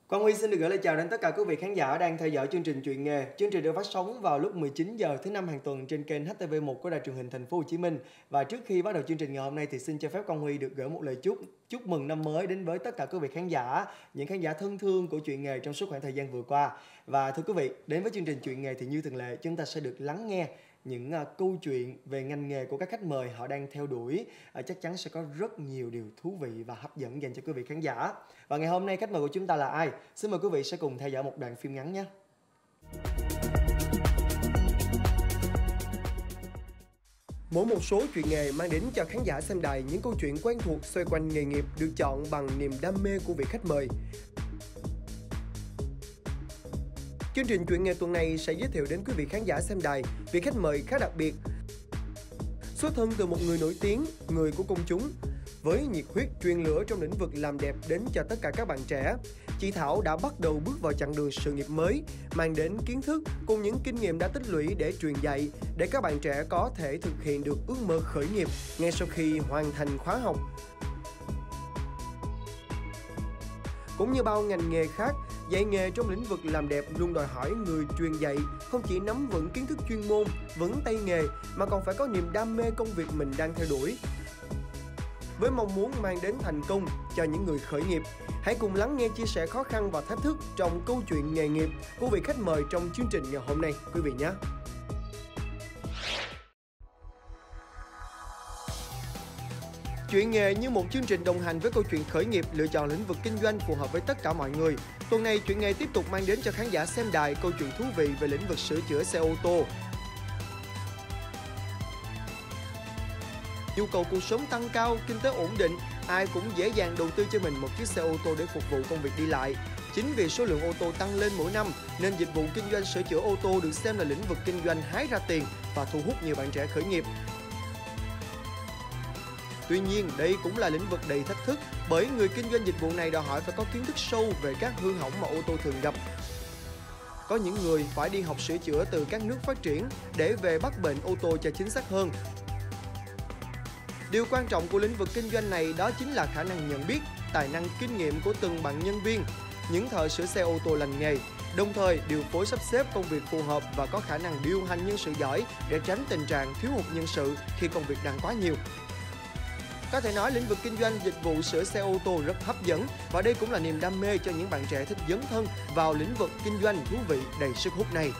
Quang Huy xin được gửi lời chào đến tất cả quý vị khán giả đang theo dõi chương trình Chuyện nghề. Chương trình được phát sóng vào lúc 19 giờ thứ năm hàng tuần trên kênh HTV1 của Đài truyền hình Thành phố Hồ Chí Minh. Và trước khi bắt đầu chương trình ngày hôm nay thì xin cho phép Quang Huy được gửi một lời chúc mừng năm mới đến với tất cả quý vị khán giả, những khán giả thân thương của Chuyện nghề trong suốt khoảng thời gian vừa qua. Và thưa quý vị, đến với chương trình Chuyện nghề thì như thường lệ chúng ta sẽ được lắng nghe những câu chuyện về ngành nghề của các khách mời họ đang theo đuổi. Chắc chắn sẽ có rất nhiều điều thú vị và hấp dẫn dành cho quý vị khán giả. Và ngày hôm nay khách mời của chúng ta là ai? Xin mời quý vị sẽ cùng theo dõi một đoạn phim ngắn nhé. Mỗi một số chuyện nghề mang đến cho khán giả xem đài những câu chuyện quen thuộc xoay quanh nghề nghiệp được chọn bằng niềm đam mê của vị khách mời. Chương trình Chuyện nghề tuần này sẽ giới thiệu đến quý vị khán giả xem đài vị khách mời khá đặc biệt. Xuất thân từ một người nổi tiếng, người của công chúng, với nhiệt huyết truyền lửa trong lĩnh vực làm đẹp đến cho tất cả các bạn trẻ, chị Thảo đã bắt đầu bước vào chặng đường sự nghiệp mới, mang đến kiến thức cùng những kinh nghiệm đã tích lũy để truyền dạy, để các bạn trẻ có thể thực hiện được ước mơ khởi nghiệp ngay sau khi hoàn thành khóa học. Cũng như bao ngành nghề khác, dạy nghề trong lĩnh vực làm đẹp luôn đòi hỏi người truyền dạy không chỉ nắm vững kiến thức chuyên môn, vững tay nghề mà còn phải có niềm đam mê công việc mình đang theo đuổi. Với mong muốn mang đến thành công cho những người khởi nghiệp, hãy cùng lắng nghe chia sẻ khó khăn và thách thức trong câu chuyện nghề nghiệp của vị khách mời trong chương trình ngày hôm nay quý vị nhé. Chuyện nghề như một chương trình đồng hành với câu chuyện khởi nghiệp, lựa chọn lĩnh vực kinh doanh phù hợp với tất cả mọi người. Tuần này, Chuyện nghề tiếp tục mang đến cho khán giả xem đài câu chuyện thú vị về lĩnh vực sửa chữa xe ô tô. Nhu cầu cuộc sống tăng cao, kinh tế ổn định, ai cũng dễ dàng đầu tư cho mình một chiếc xe ô tô để phục vụ công việc đi lại. Chính vì số lượng ô tô tăng lên mỗi năm nên dịch vụ kinh doanh sửa chữa ô tô được xem là lĩnh vực kinh doanh hái ra tiền và thu hút nhiều bạn trẻ khởi nghiệp. Tuy nhiên, đây cũng là lĩnh vực đầy thách thức bởi người kinh doanh dịch vụ này đòi hỏi phải có kiến thức sâu về các hư hỏng mà ô tô thường gặp. Có những người phải đi học sửa chữa từ các nước phát triển để về bắt bệnh ô tô cho chính xác hơn. Điều quan trọng của lĩnh vực kinh doanh này đó chính là khả năng nhận biết, tài năng kinh nghiệm của từng bạn nhân viên, những thợ sửa xe ô tô lành nghề, đồng thời điều phối sắp xếp công việc phù hợp và có khả năng điều hành nhân sự giỏi để tránh tình trạng thiếu hụt nhân sự khi công việc đang quá nhiều. Có thể nói lĩnh vực kinh doanh dịch vụ sửa xe ô tô rất hấp dẫn và đây cũng là niềm đam mê cho những bạn trẻ thích dấn thân vào lĩnh vực kinh doanh thú vị đầy sức hút này.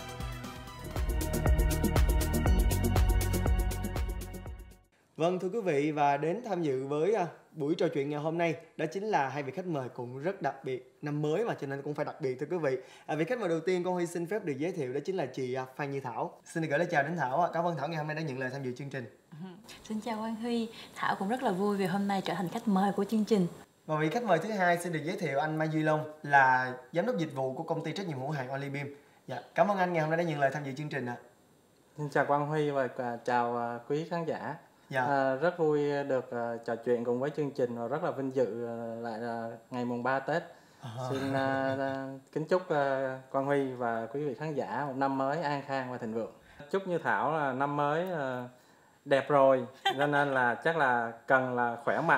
Vâng, thưa quý vị, và đến tham dự với buổi trò chuyện ngày hôm nay đó chính là hai vị khách mời cũng rất đặc biệt, năm mới mà cho nên cũng phải đặc biệt thưa quý vị. Vị khách mời đầu tiên con Huy xin phép được giới thiệu đó chính là chị Phan Như Thảo. Xin được gửi lời chào đến Thảo. Cảm ơn Thảo ngày hôm nay đã nhận lời tham dự chương trình. Xin chào Quang Huy, Thảo cũng rất là vui vì hôm nay trở thành khách mời của chương trình. Và vị khách mời thứ hai xin được giới thiệu anh Mai Duy Long là giám đốc dịch vụ của công ty trách nhiệm hữu hạn Olibim. Dạ, cảm ơn anh ngày hôm nay đã nhận lời tham dự chương trình ạ. Xin chào Quang Huy và chào quý khán giả. Dạ. Rất vui được trò chuyện cùng với chương trình và rất là vinh dự lại ngày mùng 3 Tết. Xin kính chúc Quang Huy và quý vị khán giả một năm mới an khang và thịnh vượng. Chúc Như Thảo là năm mới đẹp rồi, cho nên là chắc là cần là khỏe mạnh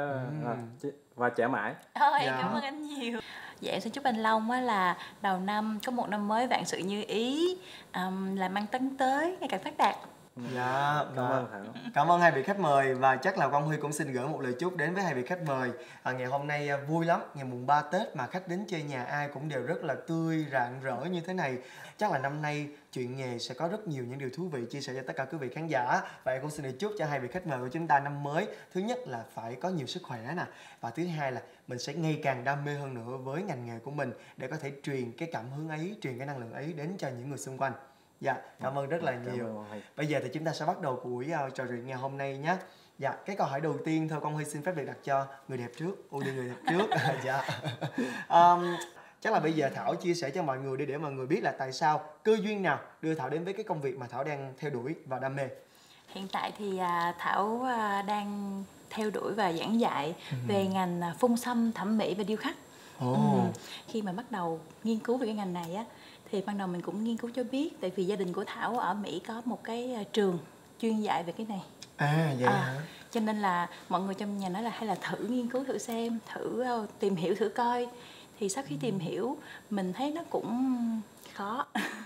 và trẻ mãi. Em cảm ơn anh nhiều. Dạ em xin chúc anh Long là đầu năm có một năm mới vạn sự như ý, làm ăn tấn tới, ngày càng phát đạt. Dạ, cảm ơn Thảo. Cảm ơn hai vị khách mời và chắc là Quang Huy cũng xin gửi một lời chúc đến với hai vị khách mời. Ngày hôm nay vui lắm, ngày mùng 3 Tết mà khách đến chơi nhà ai cũng đều rất là tươi, rạng rỡ như thế này. Chắc là năm nay Chuyện nghề sẽ có rất nhiều những điều thú vị chia sẻ cho tất cả quý vị khán giả. Và em cũng xin được chúc cho hai vị khách mời của chúng ta năm mới, thứ nhất là phải có nhiều sức khỏe nè, và thứ hai là mình sẽ ngày càng đam mê hơn nữa với ngành nghề của mình để có thể truyền cái cảm hứng ấy, truyền cái năng lượng ấy đến cho những người xung quanh. Dạ, cảm ơn rất là nhiều. Bây giờ thì chúng ta sẽ bắt đầu buổi trò chuyện ngày hôm nay nhé. Dạ, cái câu hỏi đầu tiên thôi Quang Huy xin phép được đặt cho người đẹp trước. Ưu tiên người đẹp trước. Dạ. Chắc là bây giờ Thảo chia sẻ cho mọi người để mọi người biết là tại sao, cơ duyên nào đưa Thảo đến với cái công việc mà Thảo đang theo đuổi và đam mê. Hiện tại thì Thảo đang theo đuổi và giảng dạy về ngành phun xăm, thẩm mỹ và điêu khắc. Khi mà bắt đầu nghiên cứu về cái ngành này á, thì ban đầu mình cũng nghiên cứu cho biết, tại vì gia đình của Thảo ở Mỹ có một cái trường chuyên dạy về cái này. Vậy hả? Cho nên là mọi người trong nhà nói là hay là thử nghiên cứu thử xem, thử tìm hiểu thử coi. thì sau khi tìm hiểu mình thấy nó cũng khó.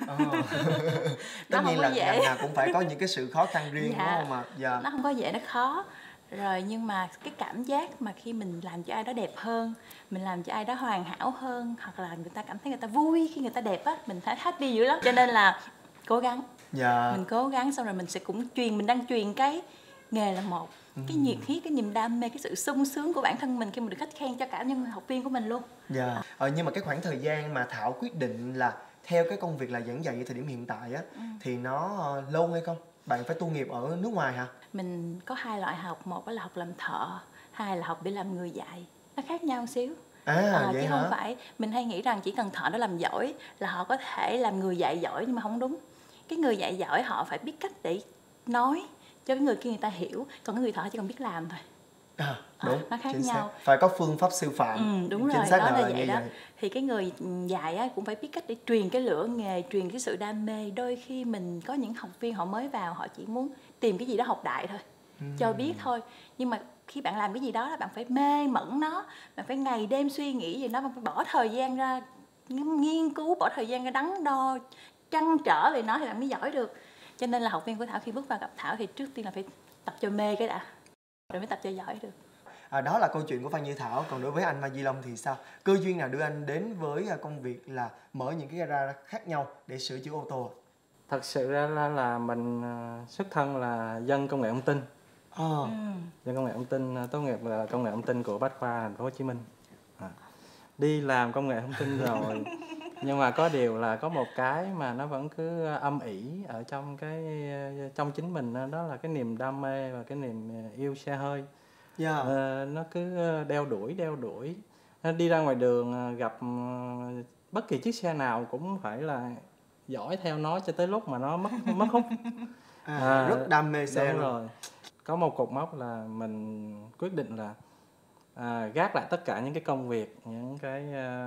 Tất nhiên là ngành nào cũng phải có những cái sự khó khăn riêng, dạ, đúng không ạ? Dạ. Nó không có dễ, nó khó. Rồi nhưng mà cái cảm giác mà khi mình làm cho ai đó đẹp hơn, mình làm cho ai đó hoàn hảo hơn, hoặc là người ta cảm thấy người ta vui khi người ta đẹp á, mình thấy happy dữ lắm. Cho nên là cố gắng. Dạ. Mình cố gắng xong rồi mình sẽ cũng mình đang truyền cái nghề là một, cái nhiệt huyết, cái niềm đam mê, cái sự sung sướng của bản thân mình khi mình được khách khen cho cả những học viên của mình luôn. Dạ. Nhưng mà cái khoảng thời gian mà Thảo quyết định là theo cái công việc là giảng dạy ở thời điểm hiện tại á, thì nó lâu hay không? Bạn phải tu nghiệp ở nước ngoài hả? Mình có 2 loại học, một là học làm thợ, 2 là học để làm người dạy. Nó khác nhau một xíu. Vậy chứ hả? không phải mình hay nghĩ rằng chỉ cần thợ nó làm giỏi là họ có thể làm người dạy giỏi, nhưng mà không đúng. Cái người dạy giỏi họ phải biết cách để nói cho cái người kia người ta hiểu, còn cái người thợ chỉ cần biết làm thôi. Đúng, nó khác chính nhau. Xác. Phải có phương pháp sư phạm. Đúng chính rồi, xác đó là như vậy đó. Thì cái người dạy á, cũng phải biết cách để truyền cái lửa nghề, truyền cái sự đam mê. Đôi khi mình có những học viên họ mới vào, họ chỉ muốn tìm cái gì đó học đại thôi, cho biết thôi. Nhưng mà khi bạn làm cái gì đó là bạn phải mê mẩn nó, bạn phải ngày đêm suy nghĩ về nó, bạn phải bỏ thời gian ra nghiên cứu, bỏ thời gian ra đắn đo, trăn trở về nó thì bạn mới giỏi được. Cho nên là học viên của Thảo khi bước vào gặp Thảo thì trước tiên là phải tập cho mê cái đã, rồi mới tập cho giỏi được. Đó là câu chuyện của Phan Như Thảo. Còn đối với anh Mai Duy Long thì sao? Cơ duyên nào đưa anh đến với công việc là mở những cái gara khác nhau để sửa chữa ô tô? Thật sự ra là mình xuất thân là dân công nghệ thông tin. Dân công nghệ thông tin, tốt nghiệp là công nghệ thông tin của Bách khoa Thành phố Hồ Chí Minh. Đi làm công nghệ thông tin rồi nhưng mà có điều là có một cái mà nó vẫn cứ âm ỉ ở trong chính mình, đó là cái niềm đam mê và cái niềm yêu xe hơi. Nó cứ đeo đuổi. Đi ra ngoài đường gặp bất kỳ chiếc xe nào cũng phải là dõi theo nó cho tới lúc mà nó mất hút. Rất đam mê xe luôn. Rồi. Có một cột mốc là mình quyết định là gác lại tất cả những cái công việc, những cái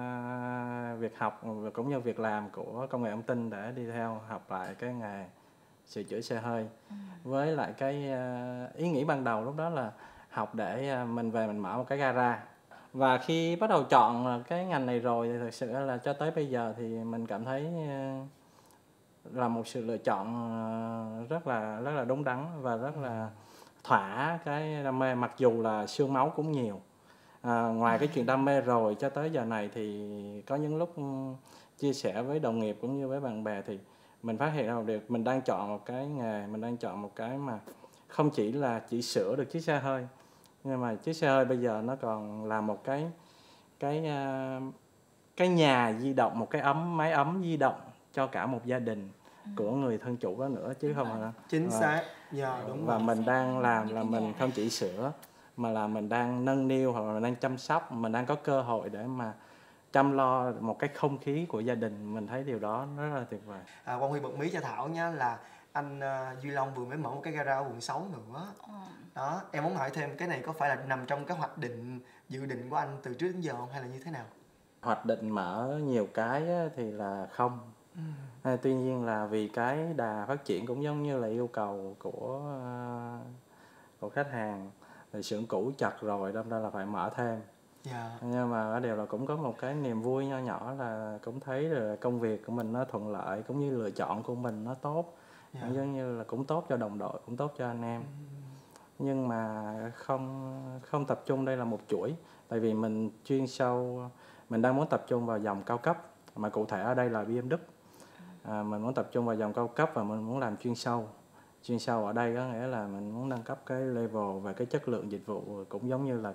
việc học cũng như việc làm của công nghệ thông tin để đi theo học lại cái nghề sửa chữa xe hơi. Với lại cái ý nghĩ ban đầu lúc đó là học để mình về mình mở một cái gara. Và khi bắt đầu chọn cái ngành này rồi thì thực sự là cho tới bây giờ thì mình cảm thấy là một sự lựa chọn rất là đúng đắn và rất là thỏa cái đam mê, mặc dù là xương máu cũng nhiều. Ngoài cái chuyện đam mê rồi cho tới giờ này thì có những lúc chia sẻ với đồng nghiệp cũng như với bạn bè thì mình phát hiện ra được mình đang chọn một cái nghề, mình đang chọn một cái mà không chỉ là chỉ sửa được chiếc xe hơi, nhưng mà chiếc xe hơi bây giờ nó còn là một cái nhà di động, một cái máy ấm di động cho cả một gia đình của người thân chủ đó nữa, chứ không phải. Chính xác. Đúng và rồi. mình đang làm là mình không chỉ sửa mà là mình đang nâng niu hoặc là mình đang chăm sóc, mình đang có cơ hội để mà chăm lo một cái không khí của gia đình. Mình thấy điều đó rất là tuyệt vời. Quang Huy bật mí cho Thảo nha, là anh Duy Long vừa mới mở một cái gara ở quận 6 nữa. Đó, em muốn hỏi thêm, cái này có phải là nằm trong cái hoạch định, dự định của anh từ trước đến giờ không, hay là như thế nào? Hoạch định mở nhiều cái thì là không. Tuy nhiên là vì cái đà phát triển cũng giống như là yêu cầu của khách hàng, thì xưởng cũ chật rồi, đâm ra là phải mở thêm. Nhưng mà ở điều là cũng có một cái niềm vui nho nhỏ là cũng thấy là công việc của mình nó thuận lợi, cũng như lựa chọn của mình nó tốt. Giống như là cũng tốt cho đồng đội, cũng tốt cho anh em. Nhưng mà không tập trung đây là một chuỗi, tại vì mình chuyên sâu, mình đang muốn tập trung vào dòng cao cấp, mà cụ thể ở đây là BMW. Mình muốn tập trung vào dòng cao cấp và mình muốn làm chuyên sâu. Chuyên sâu ở đây có nghĩa là mình muốn nâng cấp cái level và cái chất lượng dịch vụ, cũng giống như là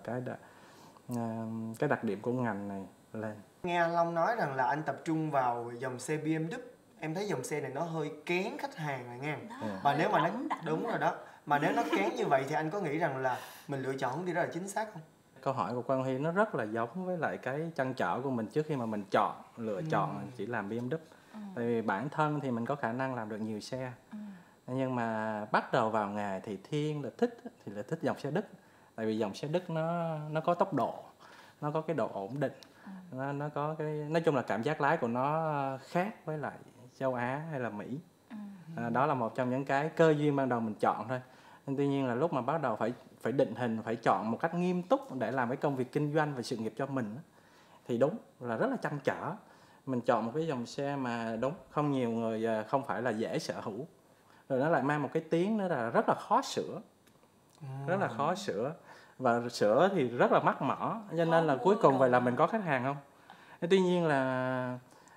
cái đặc điểm của ngành này lên. Nghe anh Long nói rằng là anh tập trung vào dòng xe BMW, em thấy dòng xe này nó hơi kén khách hàng rồi nha. Mà nếu mà nó đúng rồi đó, mà nếu nó kén như vậy thì anh có nghĩ rằng là mình lựa chọn đi rất là chính xác không? Câu hỏi của Quang Huy nó rất là giống với lại cái trăn trở của mình trước khi mà mình lựa chọn chỉ làm BMW. Tại vì bản thân thì mình có khả năng làm được nhiều xe. Nhưng mà bắt đầu vào nghề thì Thiên là thích dòng xe Đức. Tại vì dòng xe Đức nó có tốc độ, nó có cái độ ổn định, nó có cái, nói chung là cảm giác lái của nó khác với lại châu Á hay là Mỹ. Đó là một trong những cái cơ duyên ban đầu mình chọn thôi. Nhưng tuy nhiên là lúc mà bắt đầu phải định hình, phải chọn một cách nghiêm túc để làm cái công việc kinh doanh và sự nghiệp cho mình, thì đúng là rất là trăn trở. Mình chọn một cái dòng xe mà đúng không nhiều người không phải là dễ sở hữu, rồi nó lại mang một cái tiếng nữa là rất là khó sửa, rất là khó sửa, và sửa thì rất là mắc mỏ, cho nên là cuối cùng vậy là mình có khách hàng không. Tuy nhiên là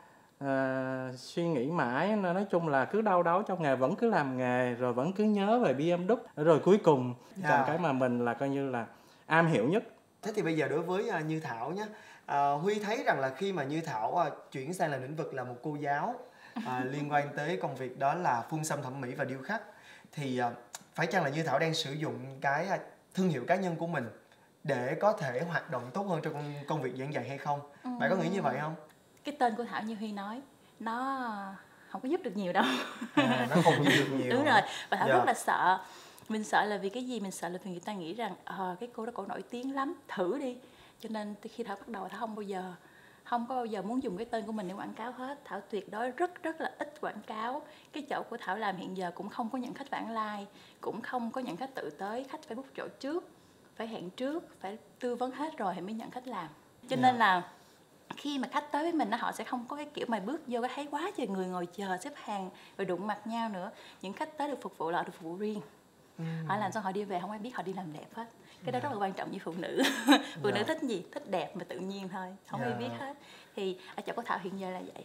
suy nghĩ mãi, nói chung là cứ đau đáu trong nghề, vẫn cứ làm nghề rồi vẫn cứ nhớ về BMW, rồi cuối cùng chọn cái mà mình là coi như là am hiểu nhất. Thế thì bây giờ đối với Như Thảo nhé, Huy thấy rằng là khi mà Như Thảo chuyển sang là lĩnh vực là một cô giáo liên quan tới công việc đó là phun xăm thẩm mỹ và điêu khắc, thì phải chăng là Như Thảo đang sử dụng cái thương hiệu cá nhân của mình để có thể hoạt động tốt hơn trong công việc giảng dạy hay không? Bạn có nghĩ như vậy không? Cái tên của Thảo như Huy nói, nó không có giúp được nhiều đâu. Nó không giúp được nhiều. Đúng rồi, và Thảo rất là sợ. Mình sợ là vì cái gì? Mình sợ là vì người ta nghĩ rằng cái cô đó cổ nổi tiếng lắm, thử đi. Cho nên khi Thảo bắt đầu, Thảo không có bao giờ muốn dùng cái tên của mình để quảng cáo hết. Thảo tuyệt đối rất là ít quảng cáo. Cái chỗ của Thảo làm hiện giờ cũng không có nhận khách vãng lai, cũng không có nhận khách tự tới, khách phải book chỗ trước, phải hẹn trước, phải tư vấn hết rồi thì mới nhận khách làm. Cho nên là khi mà khách tới với mình, họ sẽ không có cái kiểu mà bước vô cái thấy quá trời người ngồi chờ xếp hàng rồi đụng mặt nhau nữa. Những khách tới được phục vụ là được phục vụ riêng. Họ làm xong họ đi về không ai biết họ đi làm đẹp hết. Cái đó rất là quan trọng với phụ nữ. Phụ nữ thích gì? Thích đẹp mà tự nhiên thôi, không ai biết hết. Thì ở chỗ của Thảo hiện giờ là vậy.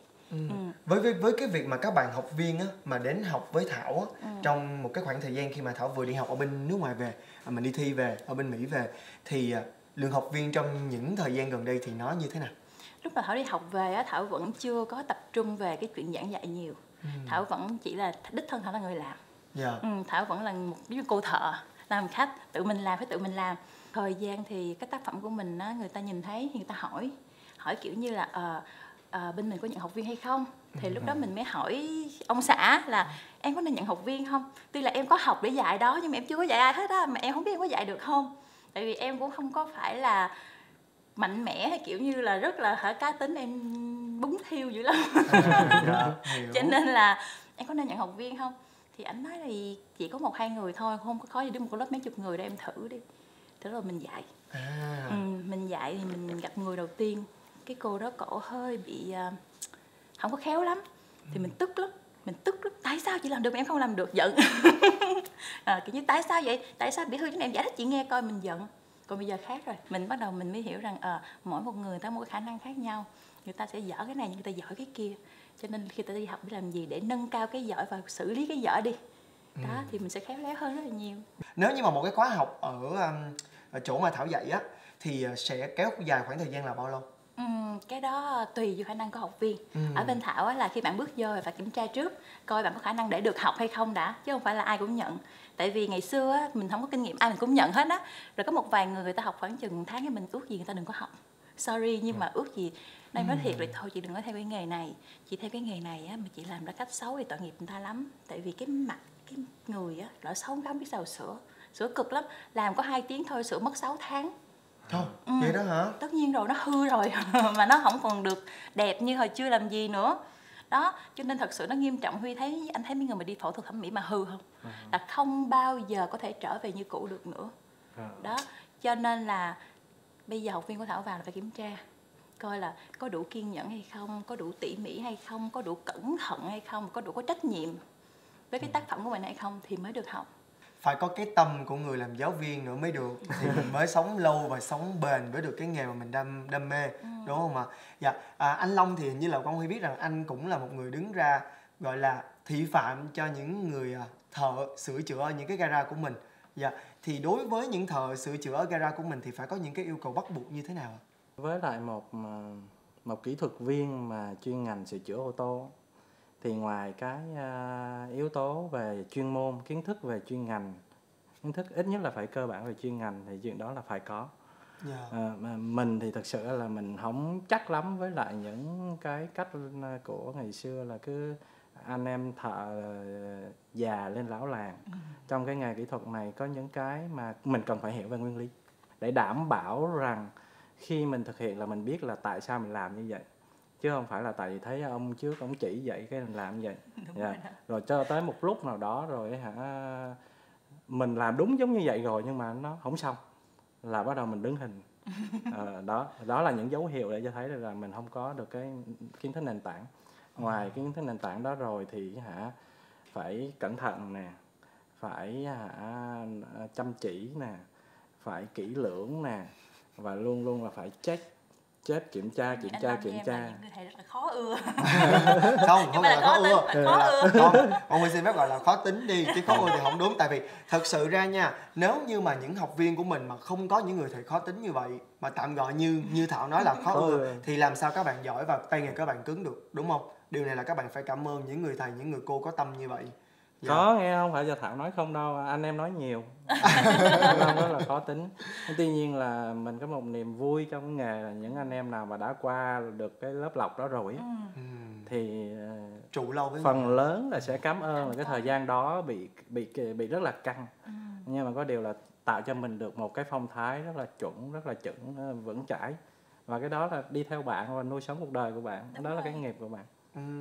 Với cái việc mà các bạn học viên á, mà đến học với Thảo á, trong một cái khoảng thời gian khi mà Thảo vừa đi học ở bên nước ngoài về, mình đi thi về ở bên Mỹ về, thì lượng học viên trong những thời gian gần đây thì nó như thế nào? Lúc mà Thảo đi học về á, Thảo vẫn chưa có tập trung về cái chuyện giảng dạy nhiều. Thảo vẫn chỉ là đích thân Thảo là người làm. Thảo vẫn là một cô thợ làm khách, tự mình làm phải tự mình làm. Thời gian thì cái tác phẩm của mình á, người ta nhìn thấy thì người ta hỏi kiểu như là bên mình có nhận học viên hay không. Thì lúc đó mình mới hỏi ông xã là em có nên nhận học viên không. Tuy là em có học để dạy đó nhưng mà em chưa có dạy ai hết á, mà em không biết em có dạy được không. Tại vì em cũng không có phải là mạnh mẽ hay kiểu như là rất là cá tính, em búng thiêu dữ lắm. Cho nên là em có nên nhận học viên không. Thì ảnh nói là chỉ có 1-2 người thôi, không có khó gì, đứng một lớp mấy chục người để em thử đi. Thế rồi mình dạy. Mình dạy thì mình gặp người đầu tiên, cái cô đó cổ hơi bị không có khéo lắm. Thì mình tức lắm. Tại sao chị làm được mà em không làm được? Giận. Kiểu như tại sao vậy? Tại sao bị hư, em giải thích chị nghe coi. Mình giận. Còn bây giờ khác rồi, mình bắt đầu mình mới hiểu rằng mỗi một người ta có một khả năng khác nhau. Người ta sẽ giỏi cái này nhưng người ta giỏi cái kia. Cho nên khi ta đi học để làm gì? Để nâng cao cái giỏi và xử lý cái giỏi đi. Đó, thì mình sẽ khéo léo hơn rất là nhiều. Nếu như mà một cái khóa học ở chỗ mà Thảo dạy á, thì sẽ kéo dài khoảng thời gian là bao lâu? Cái đó tùy vào khả năng của học viên. Ở bên Thảo á, là khi bạn bước vô phải kiểm tra trước, coi bạn có khả năng để được học hay không đã, chứ không phải là ai cũng nhận. Tại vì ngày xưa á, mình không có kinh nghiệm, ai mình cũng nhận hết á. Rồi có một vài người ta học khoảng chừng 1 tháng, cái mình ước gì người ta đừng có học. Sorry, nhưng mà ước gì nên nói thiệt là thôi chị đừng có theo cái nghề này. Chị theo cái nghề này á, mà chị làm ra cách xấu thì tội nghiệp người ta lắm. Tại vì cái mặt cái người á, lỡ xấu không biết sao sửa cực lắm. Làm có 2 tiếng thôi, sửa mất 6 tháng. Thôi, vậy đó hả? Tất nhiên rồi, nó hư rồi. Mà nó không còn được đẹp như hồi chưa làm gì nữa. Đó, cho nên thật sự nó nghiêm trọng. Huy thấy, anh thấy mấy người mà đi phẫu thuật thẩm mỹ mà hư không? Là không bao giờ có thể trở về như cũ được nữa. Đó, cho nên là bây giờ học viên của Thảo vào là phải kiểm tra. Coi là có đủ kiên nhẫn hay không, có đủ tỉ mỉ hay không, có đủ cẩn thận hay không, có đủ có trách nhiệm với cái tác phẩm của mình hay không thì mới được học. Phải có cái tâm của người làm giáo viên nữa mới được, thì mình mới sống lâu và sống bền với được cái nghề mà mình đam mê, đúng không ạ? Dạ, anh Long thì hình như là con Huy biết rằng anh cũng là một người đứng ra gọi là thị phạm cho những người thợ sửa chữa ở những cái gara của mình. Dạ, thì đối với những thợ sửa chữa ở gara của mình thì phải có những cái yêu cầu bắt buộc như thế nào? Với lại một kỹ thuật viên mà chuyên ngành sửa chữa ô tô, thì ngoài cái yếu tố về chuyên môn, kiến thức về chuyên ngành, kiến thức ít nhất là phải cơ bản về chuyên ngành, thì chuyện đó là phải có. Mà mình thì thật sự là mình không chắc lắm với lại những cái cách của ngày xưa là cứ anh em thợ già lên lão làng. Trong cái nghề kỹ thuật này có những cái mà mình cần phải hiểu về nguyên lý để đảm bảo rằng khi mình thực hiện là mình biết là tại sao mình làm như vậy, chứ không phải là tại vì thấy ông trước ông chỉ vậy cái mình làm như vậy. Rồi cho tới một lúc nào đó rồi mình làm đúng giống như vậy rồi nhưng mà nó không xong là bắt đầu mình đứng hình Đó là những dấu hiệu để cho thấy được là mình không có được cái kiến thức nền tảng. Ngoài kiến thức nền tảng đó rồi thì phải cẩn thận nè, phải chăm chỉ nè, phải kỹ lưỡng nè, và luôn luôn là phải check kiểm tra. Những người thầy rất là khó ưa. Không phải là khó ưa. Con Huy xin phép gọi là khó tính đi, chứ khó ưa thì không đúng. Tại vì thật sự ra nha, nếu như mà những học viên của mình mà không có những người thầy khó tính như vậy, mà tạm gọi như Thảo nói là khó ưa, thì làm sao các bạn giỏi và tay nghề các bạn cứng được, đúng không? Điều này là các bạn phải cảm ơn những người thầy, những người cô có tâm như vậy. Có nghe không phải giờ Thảo nói không đâu, anh em nói nhiều. Không rất là khó tính. Tuy nhiên là mình có một niềm vui trong nghề là những anh em nào mà đã qua được cái lớp lọc đó rồi thì trụ lâu với phần lớn là sẽ cảm ơn là cái thời gian đó bị rất là căng. Nhưng mà có điều là tạo cho mình được một cái phong thái rất là chuẩn, rất là chững, vững chãi. Và cái đó là đi theo bạn và nuôi sống cuộc đời của bạn. Đó là cái nghề của bạn.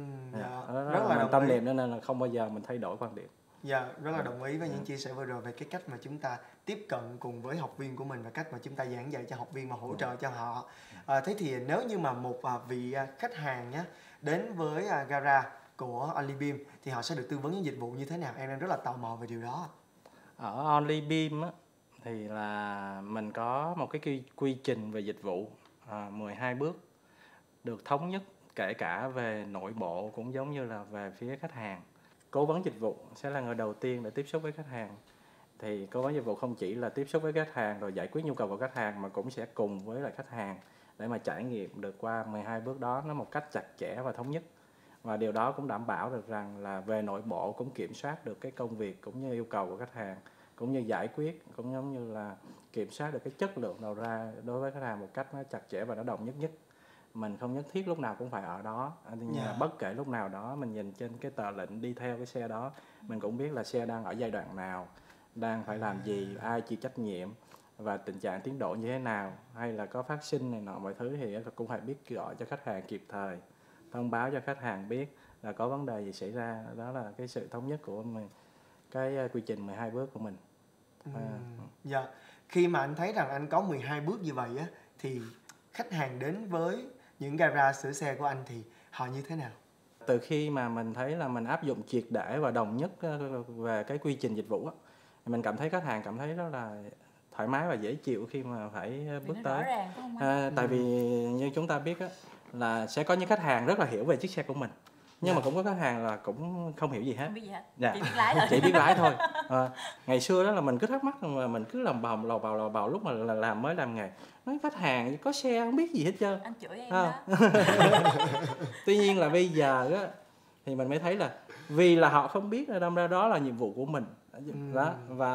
Rất là tâm niệm, nên là không bao giờ mình thay đổi quan điểm. Dạ, rất là đồng ý với những chia sẻ vừa rồi về cái cách mà chúng ta tiếp cận cùng với học viên của mình và cách mà chúng ta giảng dạy cho học viên và hỗ trợ cho họ. Thế thì nếu như mà một vị khách hàng nhé đến với gara của Onlybeam thì họ sẽ được tư vấn những dịch vụ như thế nào? Em đang rất là tò mò về điều đó. Ở Onlybeam thì là mình có một cái quy trình về dịch vụ 12 bước được thống nhất, kể cả về nội bộ cũng giống như là về phía khách hàng. Cố vấn dịch vụ sẽ là người đầu tiên để tiếp xúc với khách hàng. Thì cố vấn dịch vụ không chỉ là tiếp xúc với khách hàng rồi giải quyết nhu cầu của khách hàng, mà cũng sẽ cùng với lại khách hàng để mà trải nghiệm được qua 12 bước đó nó một cách chặt chẽ và thống nhất. Và điều đó cũng đảm bảo được rằng là về nội bộ cũng kiểm soát được cái công việc cũng như yêu cầu của khách hàng, cũng như giải quyết, cũng giống như là kiểm soát được cái chất lượng đầu ra đối với khách hàng một cách nó chặt chẽ và nó đồng nhất. Mình không nhất thiết lúc nào cũng phải ở đó, nhưng mà bất kể lúc nào đó mình nhìn trên cái tờ lệnh đi theo cái xe đó, mình cũng biết là xe đang ở giai đoạn nào, đang phải làm gì, ai chịu trách nhiệm và tình trạng tiến độ như thế nào, hay là có phát sinh này nọ mọi thứ thì cũng phải biết gọi cho khách hàng kịp thời, thông báo cho khách hàng biết là có vấn đề gì xảy ra. Đó là cái sự thống nhất của mình, cái quy trình 12 bước của mình. Dạ, khi mà anh thấy rằng anh có 12 bước như vậy á, thì khách hàng đến với những gara sửa xe của anh thì họ như thế nào? Từ khi mà mình thấy là mình áp dụng triệt để và đồng nhất về cái quy trình dịch vụ á, mình cảm thấy khách hàng cảm thấy rất là thoải mái và dễ chịu khi mà phải bước tới. Tại vì như chúng ta biết á, là sẽ có những khách hàng rất là hiểu về chiếc xe của mình, nhưng mà cũng có khách hàng là cũng không hiểu gì hết. Không biết gì hết. Dạ. Chỉ biết lái thôi. Chỉ biết lái thôi. Ngày xưa đó là mình cứ thắc mắc mà mình cứ lầm bào lúc mà mới làm nghề. Nói khách hàng có xe không biết gì hết trơn. Anh chửi em đó. Tuy nhiên là bây giờ á thì mình mới thấy là vì là họ không biết, đâm ra đó là nhiệm vụ của mình. Đó,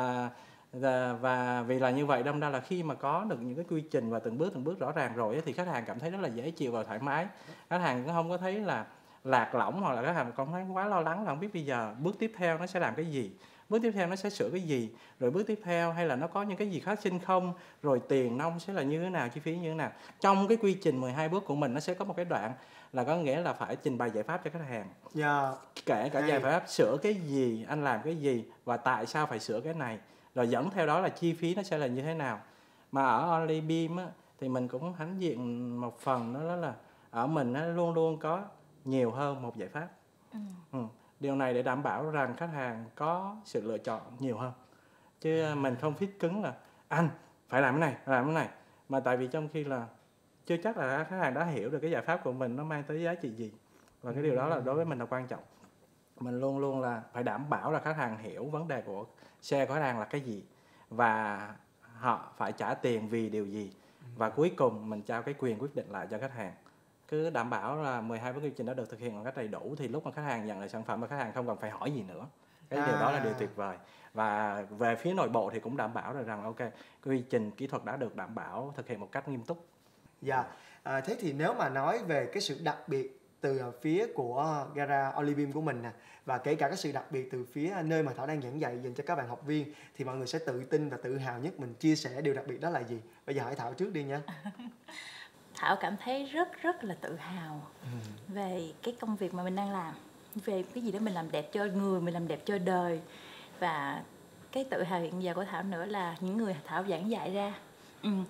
và vì là như vậy đâm ra là khi mà có được những cái quy trình và từng bước rõ ràng rồi thì khách hàng cảm thấy rất là dễ chịu và thoải mái. Khách hàng cũng không có thấy là lạc lõng, hoặc là khách hàng không thấy quá lo lắng là không biết bây giờ bước tiếp theo nó sẽ làm cái gì, bước tiếp theo nó sẽ sửa cái gì, rồi bước tiếp theo hay là nó có những cái gì phát sinh không, rồi tiền nong sẽ là như thế nào, chi phí như thế nào. Trong cái quy trình 12 bước của mình nó sẽ có một cái đoạn là có nghĩa là phải trình bày giải pháp cho khách hàng. Kể cả giải pháp sửa cái gì, anh làm cái gì và tại sao phải sửa cái này, rồi dẫn theo đó là chi phí nó sẽ là như thế nào. Mà ở Onlybeam á, thì mình cũng hãnh diện một phần đó là ở mình nó luôn luôn có nhiều hơn một giải pháp. Điều này để đảm bảo rằng khách hàng có sự lựa chọn nhiều hơn, chứ mình không fit cứng là anh phải làm cái này, mà tại vì trong khi là chưa chắc là khách hàng đã hiểu được cái giải pháp của mình nó mang tới giá trị gì. Và cái điều đó là đối với mình là quan trọng. Mình luôn luôn là phải đảm bảo là khách hàng hiểu vấn đề của xe của khách hàng là cái gì và họ phải trả tiền vì điều gì, và cuối cùng mình trao cái quyền quyết định lại cho khách hàng. Cứ đảm bảo là 12 bước quy trình đó được thực hiện một cách đầy đủ thì lúc mà khách hàng nhận lại sản phẩm và khách hàng không cần phải hỏi gì nữa. Cái điều đó là điều tuyệt vời. Và về phía nội bộ thì cũng đảm bảo được rằng ok, quy trình kỹ thuật đã được đảm bảo thực hiện một cách nghiêm túc. Dạ, thế thì nếu mà nói về cái sự đặc biệt từ phía của gara Onlybeam của mình nè, và kể cả cái sự đặc biệt từ phía nơi mà Thảo đang giảng dạy dành cho các bạn học viên, thì mọi người sẽ tự tin và tự hào nhất mình chia sẻ điều đặc biệt đó là gì? Bây giờ hỏi Thảo trước đi nha. Thảo cảm thấy rất là tự hào về cái công việc mà mình đang làm, về cái gì đó mình làm đẹp cho người, mình làm đẹp cho đời. Và cái tự hào hiện giờ của Thảo nữa là những người Thảo giảng dạy ra.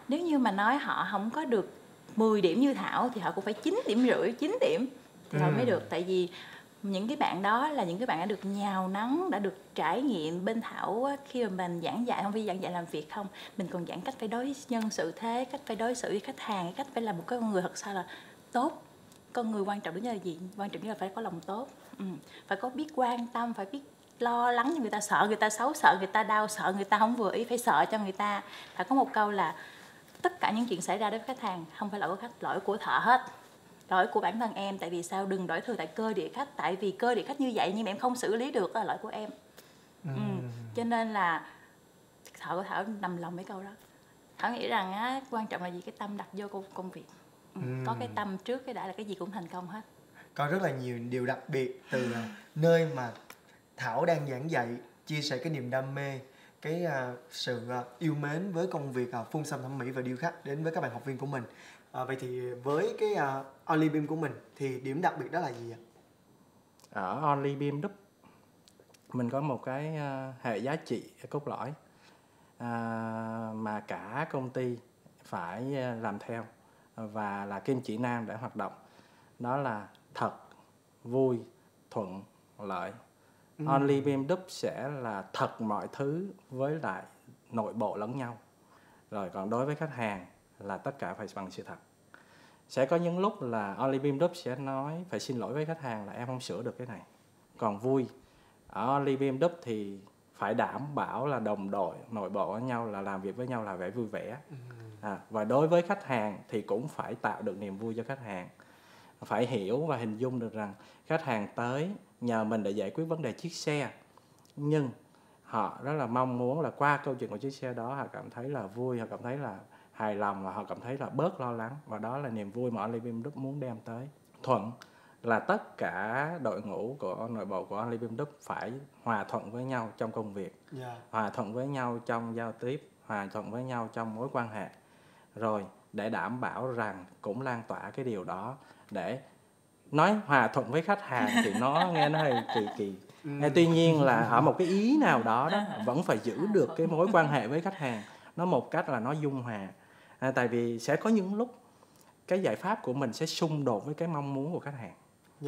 Nếu như mà nói họ không có được 10 điểm như Thảo thì họ cũng phải 9,5 điểm, 9 điểm thì họ mới được. Tại vì những cái bạn đó là những cái bạn đã được nhào nắng, đã được trải nghiệm. Bên Thảo á, khi mà mình giảng dạy, không phải giảng dạy làm việc không, mình còn giảng cách phải đối nhân xử thế, cách phải đối xử với khách hàng, cách phải là một cái con người thật sao là tốt. Con người quan trọng đó là gì? Quan trọng nhất là phải có lòng tốt, phải có biết quan tâm, phải biết lo lắng cho người ta, sợ người ta xấu, sợ người ta đau, sợ người ta không vừa ý, phải sợ cho người ta. Phải có một câu là tất cả những chuyện xảy ra đối với khách hàng không phải lỗi của khách, lỗi của thợ hết, lỗi của bản thân em. Tại vì sao? Đừng đổ thừa tại cơ địa khách, tại vì cơ địa khách như vậy nhưng mà em không xử lý được là lỗi của em. Cho nên là Thảo nằm lòng mấy câu đó. Thảo nghĩ rằng á, quan trọng là gì? Cái tâm đặt vô công việc. Có cái tâm trước cái đã là cái gì cũng thành công hết. Có rất là nhiều điều đặc biệt từ nơi mà Thảo đang giảng dạy, chia sẻ cái niềm đam mê, cái sự yêu mến với công việc phun xăm thẩm mỹ và điêu khắc đến với các bạn học viên của mình. Vậy thì với cái Only Beam của mình thì điểm đặc biệt đó là gì ạ? Ở Only Beam Đúc mình có một cái hệ giá trị cốt lõi mà cả công ty phải làm theo và là kim chỉ nam để hoạt động. Đó là thật, vui, thuận, lợi. Only Beam Đúc sẽ là thật mọi thứ với lại nội bộ lẫn nhau. Rồi còn đối với khách hàng là tất cả phải bằng sự thật. Sẽ có những lúc là Only Beam Đúc sẽ nói phải xin lỗi với khách hàng là em không sửa được cái này. Còn vui, ở Only Beam Đúc thì phải đảm bảo là đồng đội, nội bộ với nhau, là làm việc với nhau là phải vui vẻ. Và đối với khách hàng thì cũng phải tạo được niềm vui cho khách hàng. Phải hiểu và hình dung được rằng khách hàng tới nhờ mình để giải quyết vấn đề chiếc xe, nhưng họ rất là mong muốn là qua câu chuyện của chiếc xe đó họ cảm thấy là vui, họ cảm thấy là hài lòng và họ cảm thấy là bớt lo lắng. Và đó là niềm vui mà Only Beam Đúc muốn đem tới. Thuận là tất cả đội ngũ của nội bộ của Only Beam Đúc phải hòa thuận với nhau trong công việc, hòa thuận với nhau trong giao tiếp, hòa thuận với nhau trong mối quan hệ. Rồi để đảm bảo rằng cũng lan tỏa cái điều đó. Để nói hòa thuận với khách hàng thì nó nghe nó hơi kỳ. Tuy nhiên là ở một cái ý nào đó vẫn phải giữ được cái mối quan hệ với khách hàng nó một cách là nó dung hòa. Tại vì sẽ có những lúc cái giải pháp của mình sẽ xung đột với cái mong muốn của khách hàng.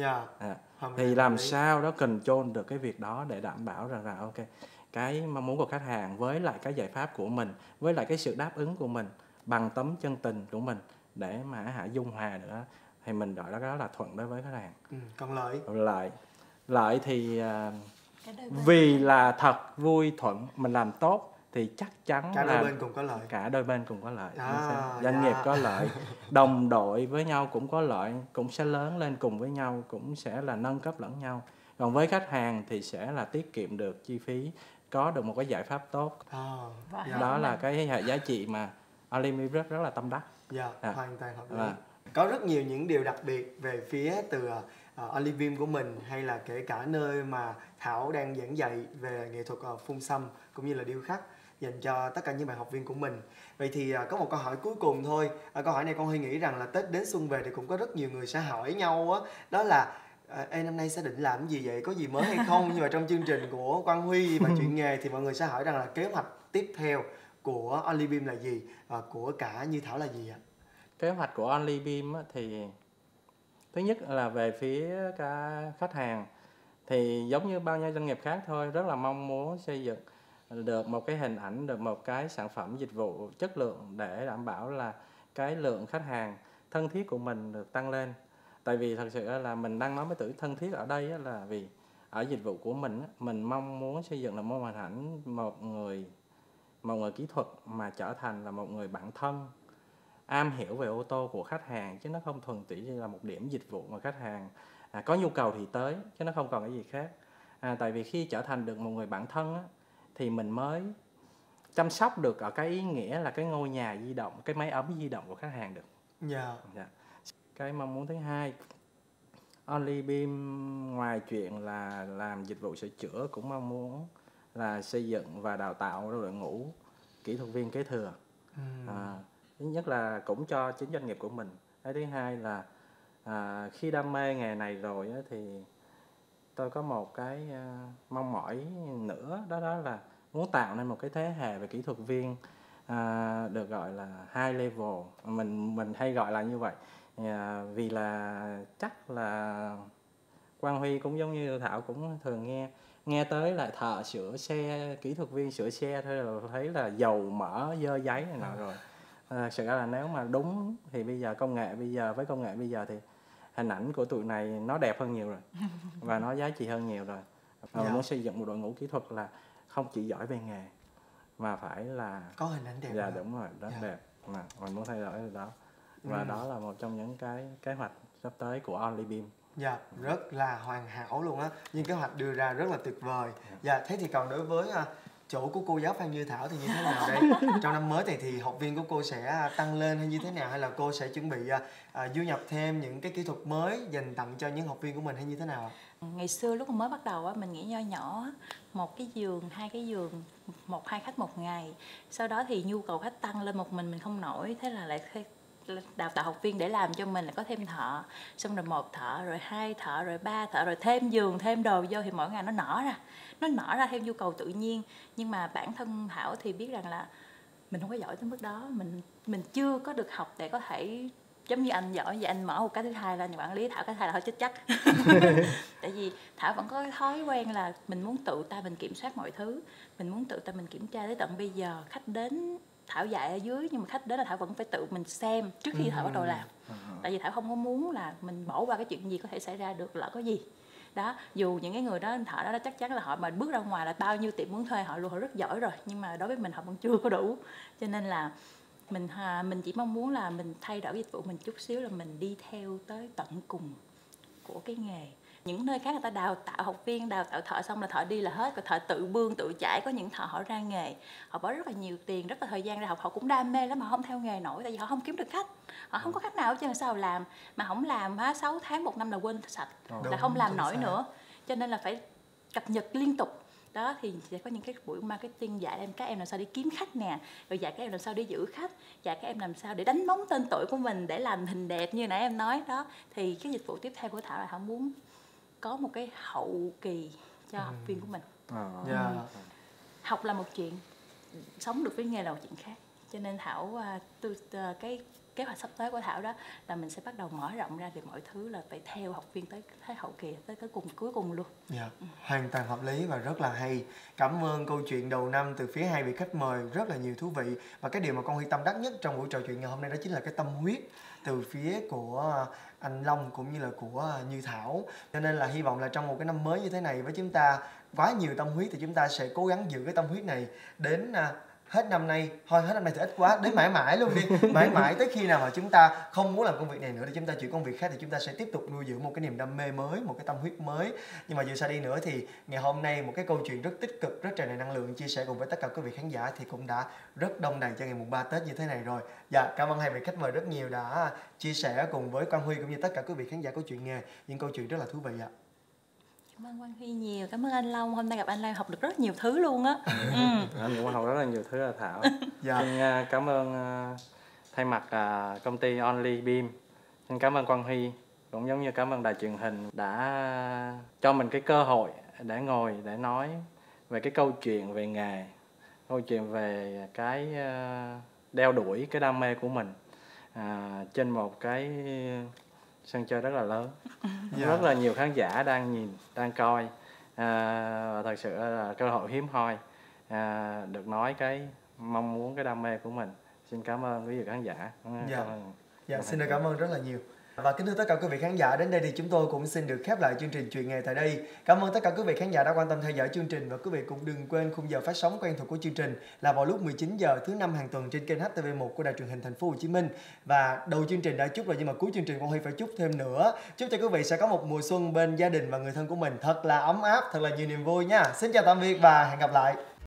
Thì làm sao đó control được cái việc đó để đảm bảo rằng là ok, cái mong muốn của khách hàng với lại cái giải pháp của mình, với lại cái sự đáp ứng của mình bằng tấm chân tình của mình để mà dung hòa nữa, thì mình gọi đó là thuận đối với khách hàng. Còn lợi thì vì là thật, vui, thuận, mình làm tốt thì chắc chắn cả đôi bên cùng có lợi. Cả đôi bên cùng có lợi. Doanh nghiệp có lợi, đồng đội với nhau cũng có lợi, cũng sẽ lớn lên cùng với nhau, cũng sẽ là nâng cấp lẫn nhau. Còn với khách hàng thì sẽ là tiết kiệm được chi phí, có được một cái giải pháp tốt. Đó là cái hệ giá trị mà Only Beam rất là tâm đắc. Hoàn toàn hợp lý. Có rất nhiều những điều đặc biệt về phía từ Only Beam của mình, hay là kể cả nơi mà Thảo đang giảng dạy về nghệ thuật phun xăm cũng như là điêu khắc dành cho tất cả những bạn học viên của mình. Vậy thì có một câu hỏi cuối cùng thôi. Câu hỏi này con Huy nghĩ rằng là Tết đến xuân về thì cũng có rất nhiều người sẽ hỏi nhau á, đó là năm nay sẽ định làm gì vậy, có gì mới hay không? Nhưng mà trong chương trình của Quang Huy và Chuyện Nghề thì mọi người sẽ hỏi rằng là kế hoạch tiếp theo của Only Beam là gì, và của cả Như Thảo là gì ạ? Kế hoạch của Only Beam thì thứ nhất là về phía cả khách hàng thì giống như bao nhiêu doanh nghiệp khác thôi, rất là mong muốn xây dựng được một cái hình ảnh, được một cái sản phẩm dịch vụ chất lượng để đảm bảo là cái lượng khách hàng thân thiết của mình được tăng lên. Tại vì thật sự là mình đang nói với từ thân thiết ở đây là vì ở dịch vụ của mình mong muốn xây dựng là một hình ảnh một người kỹ thuật mà trở thành là một người bạn thân, am hiểu về ô tô của khách hàng, chứ nó không thuần túy như là một điểm dịch vụ mà khách hàng có nhu cầu thì tới, chứ nó không còn cái gì khác. Tại vì khi trở thành được một người bạn thân thì mình mới chăm sóc được ở cái ý nghĩa là cái ngôi nhà di động, cái máy ấm di động của khách hàng được. Cái mong muốn thứ hai, Only Beam ngoài chuyện là làm dịch vụ sửa chữa cũng mong muốn là xây dựng và đào tạo đội ngũ kỹ thuật viên kế thừa. Thứ nhất là cũng cho chính doanh nghiệp của mình. Cái thứ hai là khi đam mê nghề này rồi thì tôi có một cái mong mỏi nữa, đó là muốn tạo nên một cái thế hệ về kỹ thuật viên được gọi là high level, mình hay gọi là như vậy. Vì là chắc là Quang Huy cũng giống như Thảo cũng thường nghe tới là thợ sửa xe, kỹ thuật viên sửa xe thôi là thấy là dầu mỡ dơ giấy này nọ rồi. Thực sự là nếu mà đúng thì bây giờ với công nghệ bây giờ thì hình ảnh của tụi này nó đẹp hơn nhiều rồi và nó giá trị hơn nhiều rồi. Mình muốn xây dựng một đội ngũ kỹ thuật là không chỉ giỏi về nghề mà phải là có hình ảnh đẹp. Dạ đúng rồi, rất đẹp. Mà mình muốn thay đổi cái đó. Và đó là một trong những cái kế hoạch sắp tới của OnlyBeam. Dạ, rất là hoàn hảo luôn á. Nhưng kế hoạch đưa ra rất là tuyệt vời. Dạ, thế thì còn đối với chỗ của cô giáo Phan Như Thảo thì như thế nào đây? Trong năm mới này thì học viên của cô sẽ tăng lên hay như thế nào? Hay là cô sẽ chuẩn bị du nhập thêm những cái kỹ thuật mới dành tặng cho những học viên của mình hay như thế nào ạ? Ngày xưa lúc mà mới bắt đầu á, mình nghĩ nho nhỏ, một cái giường, hai cái giường, 1-2 khách một ngày. Sau đó thì nhu cầu khách tăng lên, một mình không nổi, thế là lại đào tạo học viên để làm cho mình là có thêm thợ, xong rồi 1 thợ, rồi 2 thợ, rồi 3 thợ, rồi thêm giường, thêm đồ vô thì mỗi ngày nó nở ra theo nhu cầu tự nhiên. Nhưng mà bản thân Thảo thì biết rằng là mình không có giỏi tới mức đó, mình chưa có được học để có thể giống như anh giỏi. Vậy anh mở một cái thứ hai là quản lý, Thảo cái thứ hai là hơi chết chắc. Tại vì Thảo vẫn có cái thói quen là mình muốn tự tay mình kiểm soát mọi thứ, mình muốn tự tay mình kiểm tra. Tới tận bây giờ khách đến Thảo dạy ở dưới, nhưng mà khách đến là Thảo vẫn phải tự mình xem trước khi Thảo bắt đầu làm. Tại vì Thảo không có muốn là mình bỏ qua cái chuyện gì có thể xảy ra được, lỡ có gì đó. Dù những cái người đó, thợ đó chắc chắn là họ mà bước ra ngoài là bao nhiêu tiệm muốn thuê họ luôn, họ rất giỏi rồi, nhưng mà đối với mình họ vẫn chưa có đủ. Cho nên là mình chỉ mong muốn là mình thay đổi dịch vụ mình chút xíu, là mình đi theo tới tận cùng của cái nghề. Những nơi khác người ta đào tạo học viên, đào tạo thợ xong là thợ đi là hết, còn thợ tự bươn tự chải. Có những thợ họ ra nghề, họ bỏ rất là nhiều tiền, rất là thời gian ra học, họ cũng đam mê lắm mà không theo nghề nổi, tại vì họ không kiếm được khách, họ không có khách nào hết trơn. Sao làm mà không làm 6 tháng 1 năm là quên sạch, là không làm nổi nữa. Cho nên là phải cập nhật liên tục. Đó thì sẽ có những cái buổi marketing dạy các em làm sao để kiếm khách nè, rồi dạy các em làm sao để giữ khách, dạy các em làm sao để đánh bóng tên tuổi của mình, để làm hình đẹp như nãy em nói đó. Thì cái dịch vụ tiếp theo của Thảo là Thảo muốn có một cái hậu kỳ cho học viên của mình. Học là một chuyện, sống được với nghề là một chuyện khác. Cho nên Thảo cái kế hoạch sắp tới của Thảo đó là mình sẽ bắt đầu mở rộng ra được mọi thứ, là phải theo học viên tới thế hậu kỳ, tới cái cuối cùng luôn. Hoàn toàn hợp lý và rất là hay. Cảm ơn câu chuyện đầu năm từ phía hai vị khách mời rất là nhiều thú vị. Và cái điều mà con Huy tâm đắc nhất trong buổi trò chuyện ngày hôm nay đó chính là cái tâm huyết từ phía của anh Long cũng như là của Như Thảo. Cho nên là hy vọng là trong một cái năm mới như thế này với chúng ta quá nhiều tâm huyết, thì chúng ta sẽ cố gắng giữ cái tâm huyết này đến hết năm nay. Thôi hết năm nay thì ít quá, đến mãi mãi luôn đi. Mãi mãi tới khi nào mà chúng ta không muốn làm công việc này nữa thì chúng ta chuyển công việc khác, thì chúng ta sẽ tiếp tục nuôi dưỡng một cái niềm đam mê mới, một cái tâm huyết mới. Nhưng mà dù sao đi nữa thì ngày hôm nay một cái câu chuyện rất tích cực, rất tràn đầy năng lượng chia sẻ cùng với tất cả quý vị khán giả thì cũng đã rất đông đầy cho ngày mùng 3 Tết như thế này rồi. Cảm ơn hai vị khách mời rất nhiều đã chia sẻ cùng với Quang Huy cũng như tất cả quý vị khán giả của Chuyện Nghề những câu chuyện rất là thú vị ạ. Cảm ơn Quang Huy nhiều, cảm ơn anh Long. Hôm nay gặp anh Long học được rất nhiều thứ luôn á. Anh cũng học rất là nhiều thứ là Thảo. Xin cảm ơn thay mặt công ty OnlyBeam. Xin cảm ơn Quang Huy, cũng giống như cảm ơn đài truyền hình đã cho mình cái cơ hội để ngồi để nói về cái câu chuyện về nghề, câu chuyện về cái đeo đuổi cái đam mê của mình trên một cái sân chơi rất là lớn. Rất là nhiều khán giả đang nhìn, đang coi, và thật sự là cơ hội hiếm hoi được nói cái mong muốn, cái đam mê của mình. Xin cảm ơn quý vị khán giả. Xin được cảm ơn rất là nhiều. Và kính thưa tất cả quý vị khán giả, đến đây thì chúng tôi cũng xin được khép lại chương trình Chuyện Nghề tại đây. Cảm ơn tất cả quý vị khán giả đã quan tâm theo dõi chương trình, và quý vị cũng đừng quên khung giờ phát sóng quen thuộc của chương trình là vào lúc 19 giờ thứ 5 hàng tuần trên kênh HTV1 của đài truyền hình Thành phố Hồ Chí Minh. Và đầu chương trình đã chúc rồi, nhưng mà cuối chương trình Quang Huy phải chúc thêm nữa. Chúc cho quý vị sẽ có một mùa xuân bên gia đình và người thân của mình thật là ấm áp, thật là nhiều niềm vui nha. Xin chào tạm biệt và hẹn gặp lại.